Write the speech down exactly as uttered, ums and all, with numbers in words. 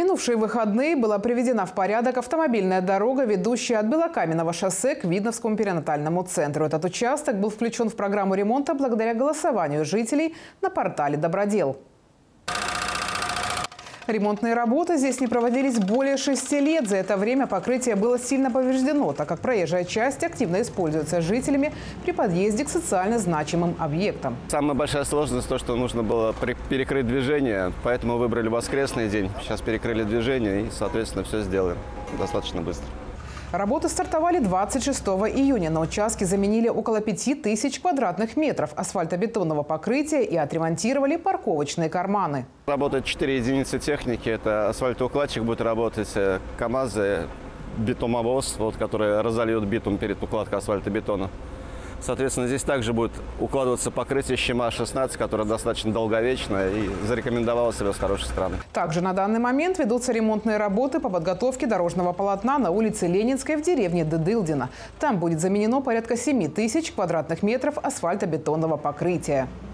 минувшие выходные была приведена в порядок автомобильная дорога, ведущая от Белокаменного шоссе к Видновскому перинатальному центру. Этот участок был включен в программу ремонта благодаря голосованию жителей на портале «Добродел». Ремонтные работы здесь не проводились более шести лет. За это время покрытие было сильно повреждено, так как проезжая часть активно используется жителями при подъезде к социально значимым объектам. Самая большая сложность то, что нужно было перекрыть движение, поэтому выбрали воскресный день. Сейчас перекрыли движение и, соответственно, все сделаем достаточно быстро. Работы стартовали двадцать шестого июня. На участке заменили около пяти тысяч квадратных метров асфальтобетонного покрытия и отремонтировали парковочные карманы. Работает четыре единицы техники. Это асфальтоукладчик будет работать, КАМАЗы, битумовоз, вот, который разольет битум перед укладкой асфальтобетона. Соответственно, здесь также будет укладываться покрытие Щема шестнадцать, которое достаточно долговечное и зарекомендовало себя с хорошей стороны. Также на данный момент ведутся ремонтные работы по подготовке дорожного полотна на улице Ленинской в деревне Дедылдино. Там будет заменено порядка семи тысяч квадратных метров асфальтобетонного покрытия.